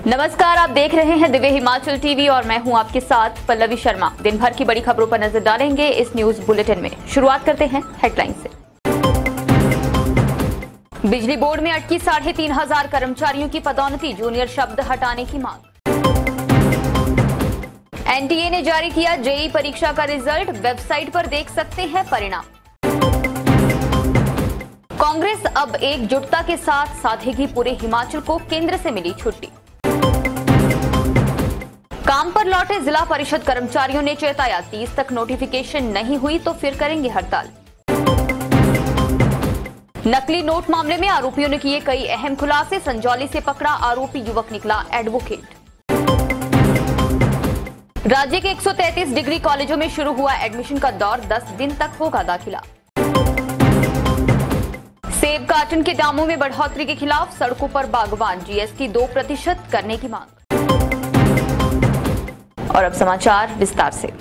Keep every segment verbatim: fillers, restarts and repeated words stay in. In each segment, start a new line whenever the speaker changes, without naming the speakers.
नमस्कार, आप देख रहे हैं दिव्य हिमाचल टीवी और मैं हूं आपके साथ पल्लवी शर्मा। दिन भर की बड़ी खबरों पर नजर डालेंगे इस न्यूज बुलेटिन में। शुरुआत करते हैं हेडलाइन से। बिजली बोर्ड में अटकी साढ़े तीन हजार कर्मचारियों की पदोन्नति, जूनियर शब्द हटाने की मांग। एनटीए ने जारी किया जेई परीक्षा का रिजल्ट, वेबसाइट पर देख सकते हैं परिणाम। कांग्रेस अब एकजुटता के साथ साधेगी पूरे हिमाचल को, केंद्र से मिली छुट्टी। काम पर लौटे जिला परिषद कर्मचारियों ने चेताया, तीस तक नोटिफिकेशन नहीं हुई तो फिर करेंगे हड़ताल। नकली नोट मामले में आरोपियों ने किए कई अहम खुलासे, संजौली से पकड़ा आरोपी युवक निकला एडवोकेट। राज्य के एक सौ तैंतीस डिग्री कॉलेजों में शुरू हुआ एडमिशन का दौर, दस दिन तक होगा दाखिला। सेब कार्टन के दामों में बढ़ोतरी के खिलाफ सड़कों पर बागबान, जीएसटी दो प्रतिशत करने की मांग। और अब समाचार विस्तार से।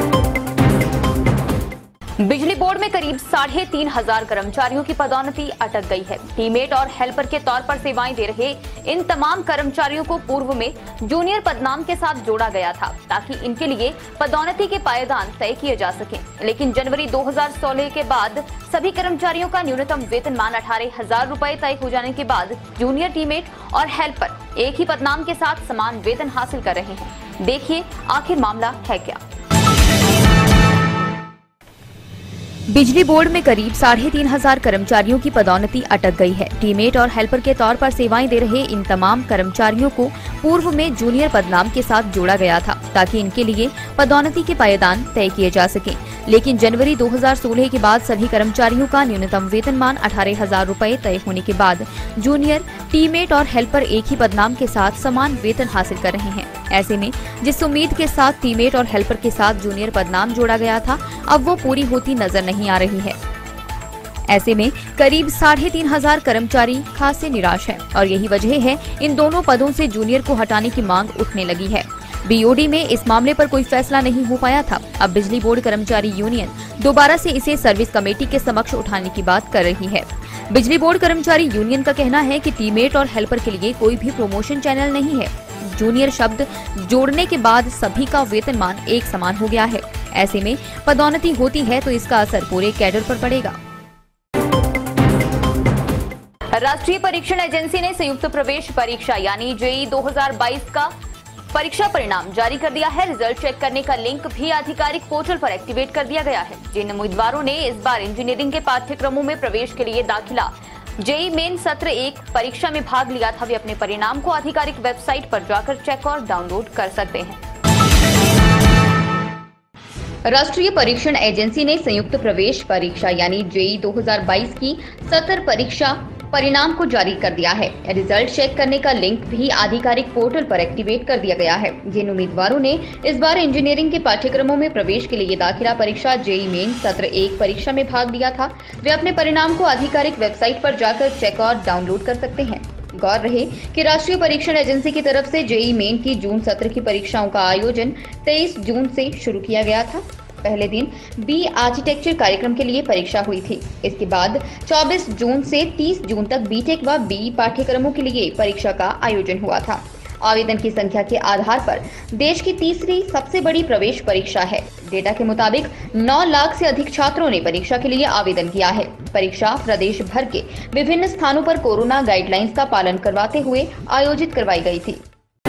बिजली बोर्ड में करीब साढ़े तीन हजार कर्मचारियों की पदोन्नति अटक गई है। टीममेट और हेल्पर के तौर पर सेवाएं दे रहे इन तमाम कर्मचारियों को पूर्व में जूनियर पदनाम के साथ जोड़ा गया था ताकि इनके लिए पदोन्नति के पायदान तय किए जा सकें। लेकिन जनवरी दो हजार सोलह के बाद सभी कर्मचारियों का न्यूनतम वेतनमान अठारह हजार रूपए तय हो जाने के बाद जूनियर टीममेट और हेल्पर एक ही पदनाम के साथ समान वेतन हासिल कर रहे हैं। देखिए आखिर मामला है क्या। बिजली बोर्ड में करीब साढ़े तीन हजार कर्मचारियों की पदोन्नति अटक गई है। टीममेट और हेल्पर के तौर पर सेवाएं दे रहे इन तमाम कर्मचारियों को पूर्व में जूनियर पदनाम के साथ जोड़ा गया था ताकि इनके लिए पदोन्नति के पायदान तय किए जा सकें। लेकिन जनवरी दो हजार सोलह के बाद सभी कर्मचारियों का न्यूनतम वेतनमान अठारह हजार रूपए तय होने के बाद जूनियर, टीममेट और हेल्पर एक ही पदनाम के साथ समान वेतन हासिल कर रहे हैं। ऐसे में जिस उम्मीद के साथ टीममेट और हेल्पर के साथ जूनियर पदनाम जोड़ा गया था, अब वो पूरी होती नजर नहीं आ रही है। ऐसे में करीब साढ़े तीन हजार कर्मचारी खासे निराश हैं और यही वजह है इन दोनों पदों से जूनियर को हटाने की मांग उठने लगी है। बीओडी में इस मामले पर कोई फैसला नहीं हो पाया था। अब बिजली बोर्ड कर्मचारी यूनियन दोबारा से इसे सर्विस कमेटी के समक्ष उठाने की बात कर रही है। बिजली बोर्ड कर्मचारी यूनियन का कहना है कि टीममेट और हेल्पर के लिए कोई भी प्रमोशन चैनल नहीं है। जूनियर शब्द जोड़ने के बाद सभी का वेतनमान एक समान हो गया है। ऐसे में पदोन्नति होती है तो इसका असर पूरे कैडर पर पड़ेगा। राष्ट्रीय परीक्षण एजेंसी ने संयुक्त प्रवेश परीक्षा यानी जेई दो हजार बाईस का परीक्षा परिणाम जारी कर दिया है। रिजल्ट चेक करने का लिंक भी आधिकारिक पोर्टल पर एक्टिवेट कर दिया गया है। जिन उम्मीदवारों ने इस बार इंजीनियरिंग के पाठ्यक्रमों में प्रवेश के लिए दाखिला जेई मेन सत्र एक परीक्षा में भाग लिया था, वे अपने परिणाम को आधिकारिक वेबसाइट पर जाकर चेक और डाउनलोड कर सकते हैं। राष्ट्रीय परीक्षण एजेंसी ने संयुक्त प्रवेश परीक्षा यानी जेई दो हजार बाईस की सत्र परीक्षा परिणाम को जारी कर दिया है। रिजल्ट चेक करने का लिंक भी आधिकारिक पोर्टल पर एक्टिवेट कर दिया गया है। जिन उम्मीदवारों ने इस बार इंजीनियरिंग के पाठ्यक्रमों में प्रवेश के लिए दाखिला परीक्षा जेई मेन सत्र एक परीक्षा में भाग लिया था, वे अपने परिणाम को आधिकारिक वेबसाइट पर जाकर चेक और डाउनलोड कर सकते हैं। गौर रहे कि राष्ट्रीय परीक्षण एजेंसी की तरफ से जेई मेन की जून सत्र की परीक्षाओं का आयोजन तेईस जून से शुरू किया गया था। पहले दिन बी आर्किटेक्चर कार्यक्रम के लिए परीक्षा हुई थी। इसके बाद चौबीस जून से तीस जून तक बीटेक व बी पाठ्यक्रमों के लिए परीक्षा का आयोजन हुआ था। आवेदन की संख्या के आधार पर देश की तीसरी सबसे बड़ी प्रवेश परीक्षा है। डेटा के मुताबिक नौ लाख से अधिक छात्रों ने परीक्षा के लिए आवेदन किया है। परीक्षा प्रदेश भर के विभिन्न स्थानों पर कोरोना गाइडलाइंस का पालन करवाते हुए आयोजित करवाई गई थी।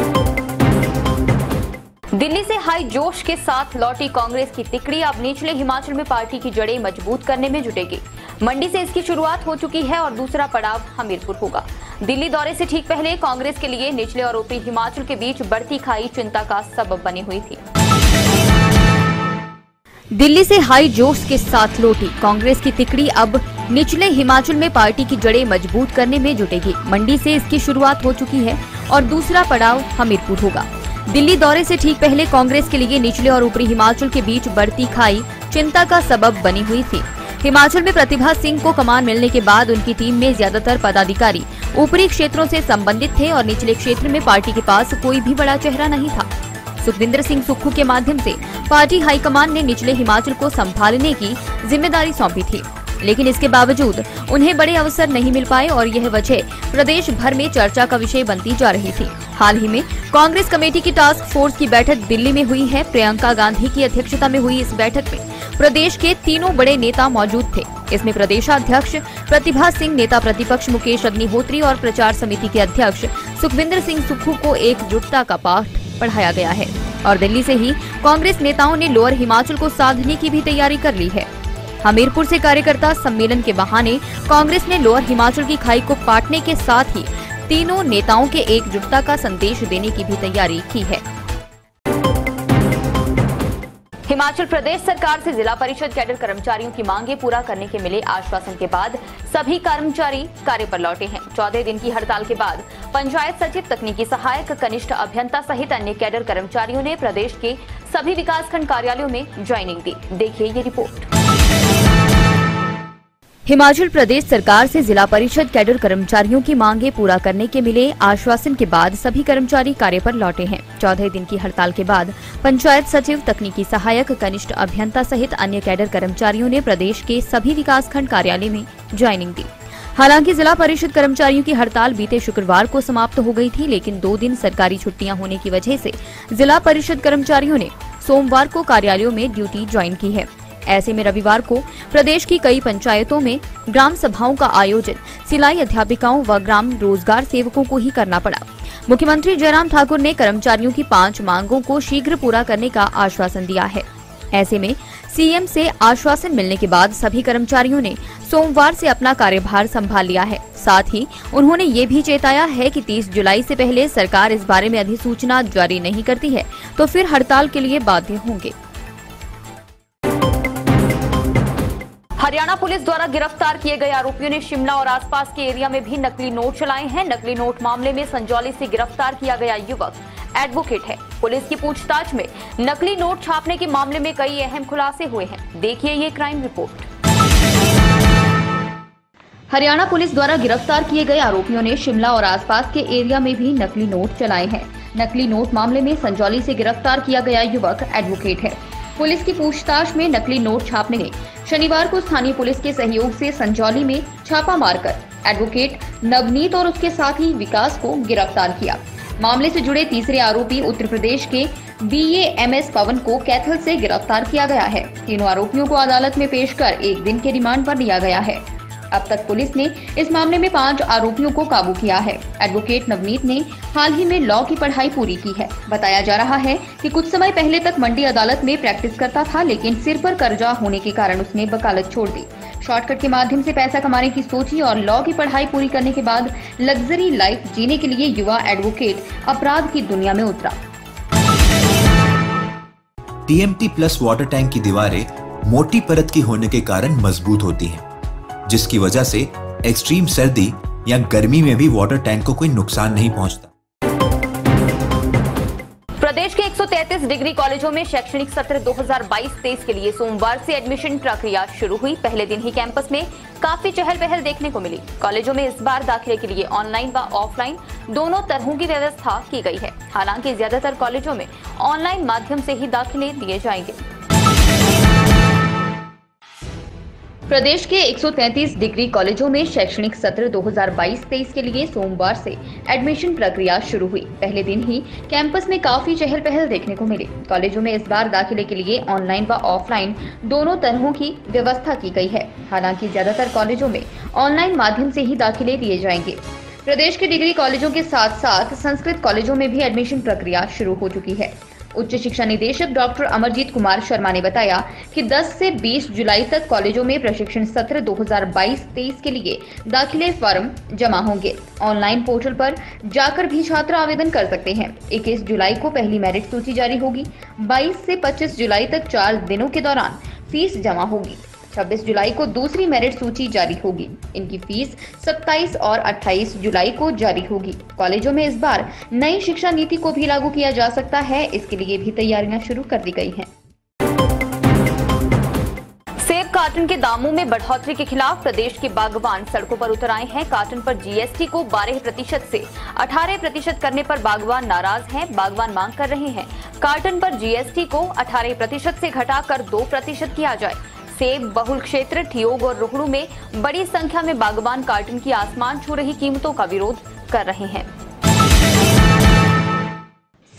दिल्ली से हाई जोश के साथ लौटी कांग्रेस की तिकड़ी अब निचले हिमाचल में पार्टी की जड़ें मजबूत करने में जुटेगी। मंडी से इसकी शुरुआत हो चुकी है और दूसरा पड़ाव हमीरपुर होगा। दिल्ली दौरे से ठीक पहले कांग्रेस के लिए निचले और ऊपरी हिमाचल के बीच बढ़ती खाई चिंता का सबब बनी हुई थी। दिल्ली से हाई जोश के साथ लौटी कांग्रेस की तिकड़ी अब निचले हिमाचल में पार्टी की जड़ें मजबूत करने में जुटेगी। मंडी से इसकी शुरुआत हो चुकी है और दूसरा पड़ाव हमीरपुर होगा। दिल्ली दौरे से ठीक पहले कांग्रेस के लिए निचले और ऊपरी हिमाचल के बीच बढ़ती खाई चिंता का सबब बनी हुई थी। हिमाचल में प्रतिभा सिंह को कमान मिलने के बाद उनकी टीम में ज्यादातर पदाधिकारी ऊपरी क्षेत्रों से संबंधित थे और निचले क्षेत्र में पार्टी के पास कोई भी बड़ा चेहरा नहीं था। सुखविंदर सिंह सुक्खू के माध्यम से पार्टी हाईकमान ने निचले हिमाचल को संभालने की जिम्मेदारी सौंपी थी। लेकिन इसके बावजूद उन्हें बड़े अवसर नहीं मिल पाए और यह वजह प्रदेश भर में चर्चा का विषय बनती जा रही थी। हाल ही में कांग्रेस कमेटी की टास्क फोर्स की बैठक दिल्ली में हुई है। प्रियंका गांधी की अध्यक्षता में हुई इस बैठक में प्रदेश के तीनों बड़े नेता मौजूद थे। इसमें प्रदेशाध्यक्ष प्रतिभा सिंह, नेता प्रतिपक्ष मुकेश अग्निहोत्री और प्रचार समिति के अध्यक्ष सुखविंदर सिंह सुक्खू को एकजुटता का पाठ पढ़ाया गया है और दिल्ली से ही कांग्रेस नेताओं ने लोअर हिमाचल को साधने की भी तैयारी कर ली है। हमीरपुर से कार्यकर्ता सम्मेलन के बहाने कांग्रेस ने लोअर हिमाचल की खाई को पाटने के साथ ही तीनों नेताओं के एकजुटता का संदेश देने की भी तैयारी की है। हिमाचल प्रदेश सरकार से जिला परिषद कैडर कर्मचारियों की मांगे पूरा करने के मिले आश्वासन के बाद सभी कर्मचारी कार्य पर लौटे हैं। चौदह दिन की हड़ताल के बाद पंचायत सचिव, तकनीकी सहायक, कनिष्ठ अभियंता सहित अन्य कैडर कर्मचारियों ने प्रदेश के सभी विकासखंड कार्यालयों में ज्वाइनिंग दी। देखिए ये रिपोर्ट। हिमाचल प्रदेश सरकार से जिला परिषद कैडर कर्मचारियों की मांगे पूरा करने के मिले आश्वासन के बाद सभी कर्मचारी कार्य पर लौटे हैं। चौदह दिन की हड़ताल के बाद पंचायत सचिव, तकनीकी सहायक, कनिष्ठ अभियंता सहित अन्य कैडर कर्मचारियों ने प्रदेश के सभी विकासखंड कार्यालय में ज्वाइनिंग दी। हालांकि जिला परिषद कर्मचारियों की हड़ताल बीते शुक्रवार को समाप्त हो गई थी, लेकिन दो दिन सरकारी छुट्टियां होने की वजह से जिला परिषद कर्मचारियों ने सोमवार को कार्यालयों में ड्यूटी ज्वाइन की है। ऐसे में रविवार को प्रदेश की कई पंचायतों में ग्राम सभाओं का आयोजन सिलाई अध्यापिकाओं व ग्राम रोजगार सेवकों को ही करना पड़ा। मुख्यमंत्री जयराम ठाकुर ने कर्मचारियों की पांच मांगों को शीघ्र पूरा करने का आश्वासन दिया है। ऐसे में सीएम से आश्वासन मिलने के बाद सभी कर्मचारियों ने सोमवार से अपना कार्यभार संभाल लिया है। साथ ही उन्होंने ये भी चेताया है कि तीस जुलाई से पहले सरकार इस बारे में अधिसूचना जारी नहीं करती है तो फिर हड़ताल के लिए बाध्य होंगे। हरियाणा पुलिस द्वारा गिरफ्तार किए गए आरोपियों ने शिमला और आसपास के एरिया में भी नकली नोट चलाए हैं। नकली नोट मामले में संजौली से गिरफ्तार किया गया युवक एडवोकेट है। पुलिस की पूछताछ में नकली नोट छापने के मामले में कई अहम खुलासे हुए हैं। देखिए ये क्राइम रिपोर्ट। हरियाणा पुलिस द्वारा गिरफ्तार किए गए आरोपियों ने शिमला और आसपास के एरिया में भी नकली नोट चलाए हैं। नकली नोट मामले में संजौली से गिरफ्तार किया गया युवक एडवोकेट है। पुलिस की पूछताछ में नकली नोट छापने में शनिवार को स्थानीय पुलिस के सहयोग से संजौली में छापा मारकर एडवोकेट नवनीत और उसके साथी विकास को गिरफ्तार किया। मामले से जुड़े तीसरे आरोपी उत्तर प्रदेश के बीएएमएस पवन को कैथल से गिरफ्तार किया गया है। तीनों आरोपियों को अदालत में पेश कर एक दिन के रिमांड पर लिया गया है। अब तक पुलिस ने इस मामले में पांच आरोपियों को काबू किया है। एडवोकेट नवनीत ने हाल ही में लॉ की पढ़ाई पूरी की है। बताया जा रहा है कि कुछ समय पहले तक मंडी अदालत में प्रैक्टिस करता था, लेकिन सिर पर कर्जा होने के कारण उसने वकालत छोड़ दी। शॉर्टकट के माध्यम से पैसा कमाने की सोची और लॉ की पढ़ाई पूरी करने के बाद लग्जरी लाइफ जीने के लिए युवा एडवोकेट अपराध की दुनिया में उतरा।
टीएमटी प्लस वाटर टैंक की दीवारें मोटी परत की होने के कारण मजबूत होती हैं, जिसकी वजह से एक्सट्रीम सर्दी या गर्मी में भी वाटर टैंक को कोई नुकसान नहीं पहुंचता।
प्रदेश के एक सौ तैंतीस डिग्री कॉलेजों में शैक्षणिक सत्र दो हज़ार बाईस तेईस के लिए सोमवार से एडमिशन प्रक्रिया शुरू हुई। पहले दिन ही कैंपस में काफी चहल पहल देखने को मिली। कॉलेजों में इस बार दाखिले के लिए ऑनलाइन व ऑफलाइन दोनों तरहों की व्यवस्था की गई है। हालांकि ज्यादातर कॉलेजों में ऑनलाइन माध्यम से ही दाखिले दिए जाएंगे। प्रदेश के एक सौ तैंतीस डिग्री कॉलेजों में शैक्षणिक सत्र दो हज़ार बाईस तेईस के लिए सोमवार से एडमिशन प्रक्रिया शुरू हुई। पहले दिन ही कैंपस में काफी चहल पहल देखने को मिली। कॉलेजों में इस बार दाखिले के लिए ऑनलाइन व ऑफलाइन दोनों तरहों की व्यवस्था की गई है। हालांकि ज्यादातर कॉलेजों में ऑनलाइन माध्यम से ही दाखिले दिए जाएंगे। प्रदेश के डिग्री कॉलेजों के साथ साथ संस्कृत कॉलेजों में भी एडमिशन प्रक्रिया शुरू हो चुकी है। उच्च शिक्षा निदेशक डॉक्टर अमरजीत कुमार शर्मा ने बताया कि दस से बीस जुलाई तक कॉलेजों में प्रशिक्षण सत्र दो हज़ार बाईस तेईस के लिए दाखिले फॉर्म जमा होंगे। ऑनलाइन पोर्टल पर जाकर भी छात्र आवेदन कर सकते हैं। इक्कीस जुलाई को पहली मेरिट सूची जारी होगी। बाईस से पच्चीस जुलाई तक चार दिनों के दौरान फीस जमा होगी। छब्बीस जुलाई को दूसरी मेरिट सूची जारी होगी। इनकी फीस सत्ताईस और अट्ठाईस जुलाई को जारी होगी। कॉलेजों में इस बार नई शिक्षा नीति को भी लागू किया जा सकता है। इसके लिए भी तैयारियां शुरू कर दी गई हैं। सेब कार्टन के दामों में बढ़ोतरी के खिलाफ प्रदेश के बागवान सड़कों पर उतर आए हैं। कार्टन पर जीएसटी को बारह प्रतिशत से अठारह प्रतिशत करने पर बागवान नाराज हैं। बागवान मांग कर रहे हैं कार्टन पर जीएसटी को अठारह प्रतिशत से घटाकर दो प्रतिशत किया जाए। सेब बहुल क्षेत्र ठियोग और रोहड़ू में बड़ी संख्या में बागवान कार्टन की आसमान छू रही कीमतों का विरोध कर रहे हैं।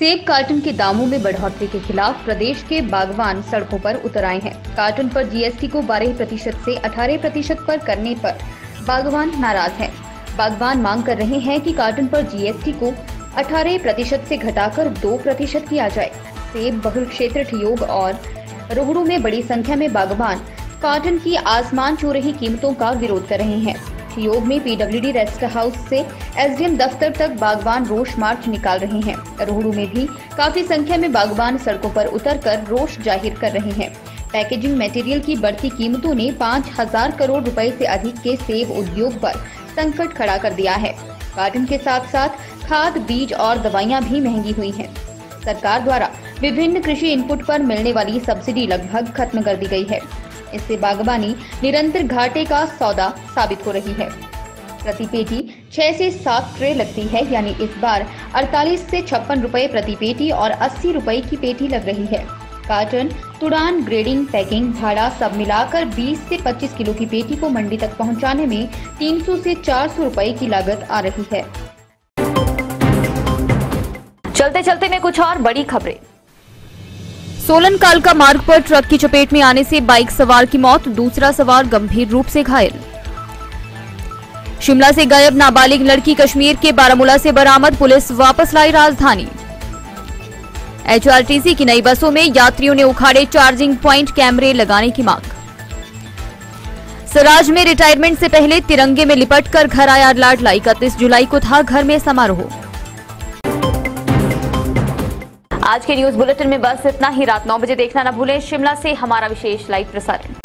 सेब कार्टन के दामों में बढ़ोतरी के खिलाफ प्रदेश के बागवान सड़कों पर उतर आए हैं। कार्टन पर जीएसटी को बारह प्रतिशत से अठारह प्रतिशत पर करने पर बागवान नाराज हैं। बागवान मांग कर रहे हैं कि कार्टन पर जीएसटी को अठारह प्रतिशत से घटाकर दो प्रतिशत किया जाए। सेब बहुल क्षेत्र ठियोग और रोहड़ू में बड़ी संख्या में बागवान कार्टन की आसमान छू रही कीमतों का विरोध कर रहे हैं। ठियोग में पीडब्ल्यूडी रेस्ट हाउस से एसडीएम दफ्तर तक बागवान रोष मार्च निकाल रहे हैं। रोहड़ू में भी काफी संख्या में बागवान सड़कों पर उतरकर रोष जाहिर कर रहे हैं। पैकेजिंग मटेरियल की बढ़ती कीमतों ने पाँच हजार करोड़ रुपए से अधिक के सेब उद्योग पर संकट खड़ा कर दिया है। कार्टन के साथ साथ खाद, बीज और दवाइयां भी महंगी हुई हैं। सरकार द्वारा विभिन्न कृषि इनपुट पर मिलने वाली सब्सिडी लगभग खत्म कर दी गई है। इससे बागवानी निरंतर घाटे का सौदा साबित हो रही है। प्रति पेटी छह से सात ट्रे लगती है, यानी इस बार अड़तालीस से छप्पन रुपए प्रति पेटी और अस्सी रुपए की पेटी लग रही है। कार्टन, तुड़ान, ग्रेडिंग, पैकिंग, भाड़ा सब मिलाकर बीस से पच्चीस किलो की पेटी को मंडी तक पहुंचाने में तीन सौ से चार सौ रुपए की लागत आ रही है।
चलते चलते में कुछ और बड़ी खबरें।
सोलन कालका मार्ग पर ट्रक की चपेट में आने से बाइक सवार की मौत, दूसरा सवार गंभीर रूप से घायल। शिमला से गायब नाबालिग लड़की कश्मीर के बारामूला से बरामद, पुलिस वापस लाई राजधानी। एचआरटीसी की नई बसों में यात्रियों ने उखाड़े चार्जिंग प्वाइंट, कैमरे लगाने की मांग। सराज में रिटायरमेंट से पहले तिरंगे में लिपटकर घर आया लाडला, इकतीस जुलाई को था घर में समारोह।
आज के न्यूज बुलेटिन में बस इतना ही। रात नौ बजे देखना न भूलें शिमला से हमारा विशेष लाइव प्रसारण।